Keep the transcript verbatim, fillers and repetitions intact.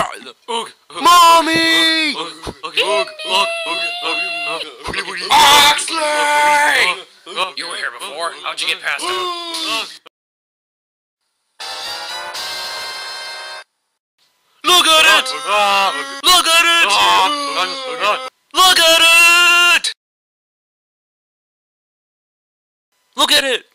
Mommy! Oxley! You were here before. How'd you get past him? Look at it! Look at it! Look at it! Look at it!